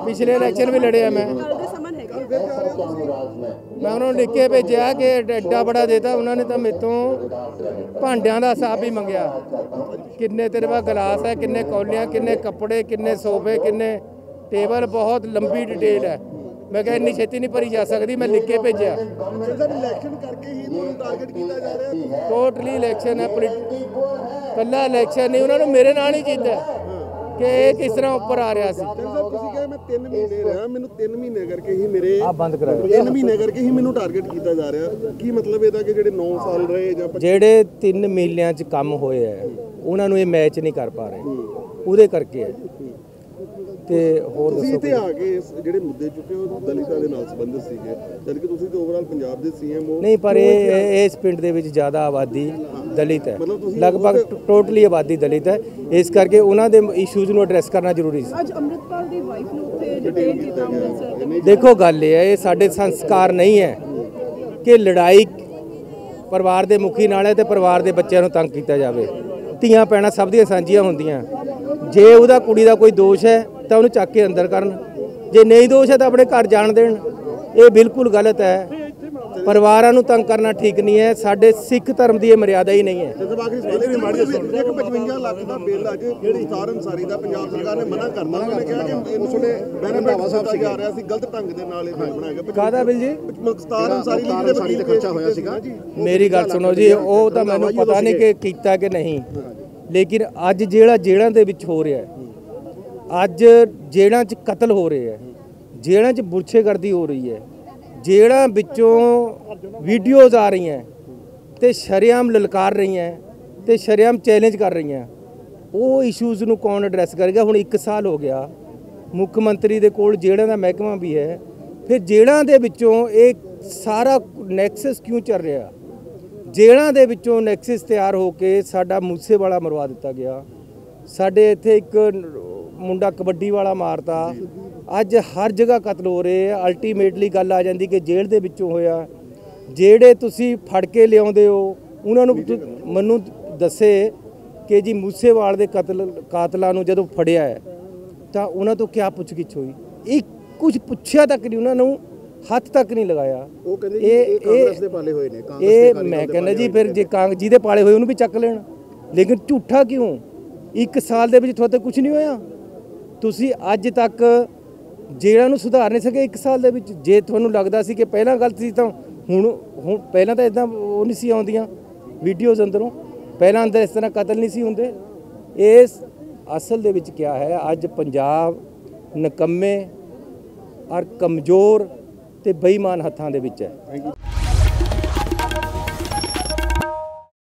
पिछले इलैक्शन भी लड़े मैं उन्होंने लिख के भेजा कि एड्डा बड़ा देता उन्होंने तो मेरे तो भांडियां का हिसाब भी मंगया किन्ने तेरे पास गिलास है किन्ने कौलियां किन्ने कपड़े किन्ने सोफे किन्ने टेबल बहुत लंबी डिटेल है मैं क्या इन्नी छेती नहीं भरी जा सकती मैं लिख के भेजा टोटली इलैक्शन है कला इलैक्शन नहीं उन्होंने मेरे नाल ही जीता कि किस तरह ऊपर आ रहा सी मैं 3 महीने रहा मैनू 3 महीने करके ही मेरे आप बंद कराया 3 महीने करके ही मैनू टारगेट किया जा रहा की मतलब ਇਹਦਾ ਕਿ ਜਿਹੜੇ 9 ਸਾਲ ਰਹੇ ਜਾਂ ਜਿਹੜੇ 3 ਮਹੀਨਿਆਂ 'ਚ ਕੰਮ ਹੋਏ ਹੈ ਉਹਨਾਂ ਨੂੰ ਇਹ ਮੈਚ ਨਹੀਂ ਕਰ ਪਾ ਰਹੇ ਉਹਦੇ ਕਰਕੇ ਹੈ ਤੇ ਹੋਰ ਦੱਸੋ ਤੇ ਆ ਕੇ ਜਿਹੜੇ ਮੁੱਦੇ ਚੁੱਕੇ ਉਹ ਦਲਿਤਾਂ ਦੇ ਨਾਲ ਸੰਬੰਧਿਤ ਸੀਗੇ ਜਦ ਕਿ ਤੁਸੀਂ ਤੇ ਓਵਰਆਲ ਪੰਜਾਬ ਦੇ ਸੀਐਮ ਹੋ ਨਹੀਂ ਪਰ ਇਹ ਇਸ ਪਿੰਡ ਦੇ ਵਿੱਚ ਜ਼ਿਆਦਾ ਆਬਾਦੀ ਦਲਿਤ ਹੈ ਲਗਭਗ ਟੋਟਲੀ ਆਬਾਦੀ ਦਲਿਤ ਹੈ ਇਸ ਕਰਕੇ ਉਹਨਾਂ ਦੇ ਇਸ਼ੂਜ਼ ਨੂੰ ਐਡਰੈਸ ਕਰਨਾ ਜ਼ਰੂਰੀ ਸੀ ਅੱਜ ਅੰਮ੍ਰਿਤਪਾਲ ਦੀ ਵਾਈਫ ਨੂੰ ਉੱਥੇ ਡਿਟੇਨ ਕੀਤਾ ਅੰਮ੍ਰਿਤਸਰ ਦੇਖੋ ਗੱਲ ਇਹ ਹੈ ਇਹ ਸਾਡੇ ਸੰਸਕਾਰ ਨਹੀਂ ਹੈ ਕਿ ਲੜਾਈ ਪਰਿਵਾਰ ਦੇ ਮੁਖੀ ਨਾਲ ਹੈ ਤੇ ਪਰਿਵਾਰ ਦੇ ਬੱਚਿਆਂ ਨੂੰ ਤੰਗ ਕੀਤਾ ਜਾਵੇ ਧੀਆਂ ਭੈਣਾਂ ਸਭ ਦੀਆਂ ਸਾਂਝੀਆਂ ਹੁੰਦੀਆਂ ਜੇ ਉਹਦਾ ਕੁੜੀ ਦਾ ਕੋਈ ਦੋਸ਼ ਹੈ ਤਾਂ ਉਹਨੂੰ ਚੱਕ ਕੇ ਅੰਦਰ ਕਰਨ ਜੇ ਨਹੀਂ ਦੋਸ਼ ਹੈ ਤਾਂ ਆਪਣੇ ਘਰ ਜਾਣ ਦੇਣ ਇਹ ਬਿਲਕੁਲ ਗਲਤ ਹੈ ਪਰਿਵਾਰਾਂ ਨੂੰ ਤੰਗ ਕਰਨਾ ਠੀਕ ਨਹੀਂ ਹੈ ਸਾਡੇ ਸਿੱਖ ਧਰਮ ਦੀ ਇਹ ਮਰਿਆਦਾ ਹੀ ਨਹੀਂ ਹੈ 55 ਲੱਖ ਦਾ ਬਿੱਲ ਅੱਜ ਮੁਖਤਾਰ ਅੰਸਾਰੀ ਦਾ ਪੰਜਾਬ ਸਰਕਾਰ ਨੇ ਮਨਾ ਕਰਤਾ ਉਹਨੇ ਕਿਹਾ ਕਿ ਉਸਨੇ ਬੈਨਰ ਸਾਹਿਬ ਜਾ ਰਿਹਾ ਸੀ ਗਲਤ ਢੰਗ ਦੇ ਨਾਲ ਇਹ ਬਿੱਲ ਬਣਾਇਆ ਗਿਆ ਕਾਹਦਾ ਬਿੱਲ ਜੀ ਮੁਖਤਾਰ ਅੰਸਾਰੀ ਲਈ ਤੇ ਖਰਚਾ ਹੋਇਆ ਸੀਗਾ ਮੇਰੀ ਗੱਲ ਸੁਣੋ ਜੀ ਉਹ ਤਾਂ ਮੈਨੂੰ ਪਤਾ ਨਹੀਂ ਕਿ ਕੀਤਾ ਕਿ ਨਹੀਂ ਲੇਕਿਨ ਅੱਜ ਜੇਲ੍ਹਾਂ ਦੇ ਵਿੱਚ ਹੋ ਰਿਹਾ ਅੱਜ ਜੇਲ੍ਹਾਂ 'ਚ ਕਤਲ ਹੋ ਰਹੇ ਹੈ ਜੇਲ੍ਹਾਂ 'ਚ ਬੁਰਛੇਗਰਦੀ ਹੋ ਰਹੀ ਹੈ ਜੇਲ੍ਹਾਂ ਵਿੱਚੋਂ ਵੀਡੀਓਜ਼ ਆ ਰਹੀਆਂ ਤੇ ਸ਼ਰੇਆਮ ਲਲਕਾਰ ਰਹੀਆਂ ਤੇ ਸ਼ਰੇਆਮ ਚੈਲੰਜ ਕਰ ਰਹੀਆਂ ਉਹ ਇਸ਼ੂਜ਼ ਨੂੰ ਕੌਣ ਐਡਰੈਸ ਕਰੇਗਾ ਹੁਣ 1 ਸਾਲ ਹੋ ਗਿਆ ਮੁੱਖ ਮੰਤਰੀ ਦੇ ਕੋਲ ਜੇਲ੍ਹਾਂ ਦਾ ਮਹਿਕਮਾ ਵੀ ਹੈ ਫਿਰ ਜੇਲ੍ਹਾਂ ਦੇ ਵਿੱਚੋਂ ਇਹ ਸਾਰਾ ਨੈਕਸਸ ਕਿਉਂ ਚੱਲ ਰਿਹਾ ਜੇਲ੍ਹਾਂ ਦੇ ਵਿੱਚੋਂ ਨੈਕਸਸ ਤਿਆਰ ਹੋ ਕੇ ਸਾਡਾ ਮੂਸੇਵਾਲਾ ਮਰਵਾ ਦਿੱਤਾ ਗਿਆ ਸਾਡੇ ਇੱਥੇ ਇੱਕ ਮੁੰਡਾ ਕਬੱਡੀ ਵਾਲਾ ਮਾਰਤਾ ਅੱਜ ਹਰ ਜਗ੍ਹਾ ਕਤਲ ਹੋ ਰਹੇ ਆ ਅਲਟੀਮੇਟਲੀ ਗੱਲ ਆ ਜਾਂਦੀ ਕਿ ਜੇਲ੍ਹ ਦੇ ਵਿੱਚੋਂ ਹੋਇਆ ਜਿਹੜੇ ਤੁਸੀਂ ਫੜ ਕੇ ਲਿਆਉਂਦੇ ਹੋ ਉਹਨਾਂ ਨੂੰ ਮੈਨੂੰ ਦੱਸੇ ਕਿ ਜੀ ਮੂਸੇਵਾਲ ਦੇ ਕਾਤਲਾਂ ਨੂੰ ਜਦੋਂ ਫੜਿਆ ਹੈ ਤਾਂ ਉਹਨਾਂ ਤੋਂ ਕਿਆ ਪੁੱਛਗਿੱਛ ਹੋਈ ਇਹ ਕੁਝ ਪੁੱਛਿਆ ਤੱਕ ਨਹੀਂ ਉਹਨਾਂ ਨੂੰ ਹੱਥ ਤੱਕ ਨਹੀਂ ਲਗਾਇਆ ਉਹ ਕਹਿੰਦੇ ਇਹ ਕਾਂਗਰਸ ਦੇ ਪਾਲੇ ਹੋਏ ਨੇ ਇਹ ਮੈਂ ਕਹਿੰਦਾ ਜੀ ਫਿਰ ਜੇ ਜਿਹਦੇ ਪਾਲੇ ਹੋਏ ਉਹਨੂੰ ਵੀ ਚੱਕ ਲੈਣ ਲੇਕਿਨ ਝੂਠਾ ਕਿਉਂ 1 ਸਾਲ ਦੇ ਵਿੱਚ ਤੁਹਾਡੇ ਕੁਝ ਨਹੀਂ ਹੋਇਆ ਤੁਸੀਂ ਅੱਜ ਤੱਕ ਜੇਲ੍ਹਾਂ ਨੂੰ ਸੁਧਾਰ ਨਹੀਂ ਸਕੇ 1 ਸਾਲ ਦੇ ਵਿੱਚ ਜੇ ਤੁਹਾਨੂੰ ਲੱਗਦਾ ਸੀ ਕਿ ਪਹਿਲਾਂ ਗਲਤ ਸੀ ਤਾਂ ਹੁਣ ਪਹਿਲਾਂ ਤਾਂ ਇਦਾਂ ਉਹ ਨਹੀਂ ਸੀ ਆਉਂਦੀਆਂ ਵੀਡੀਓਜ਼ ਅੰਦਰੋਂ ਪਹਿਲਾਂ ਅੰਦਰ ਇਸ ਤਰ੍ਹਾਂ ਕਤਲ ਨਹੀਂ ਸੀ ਹੁੰਦੇ ਇਸ ਅਸਲ ਦੇ ਵਿੱਚ ਕੀ ਹੈ ਅੱਜ ਪੰਜਾਬ ਨਕੰਮੇ ਔਰ ਕਮਜ਼ੋਰ ਤੇ ਬੇਈਮਾਨ ਹੱਥਾਂ ਦੇ ਵਿੱਚ ਹੈ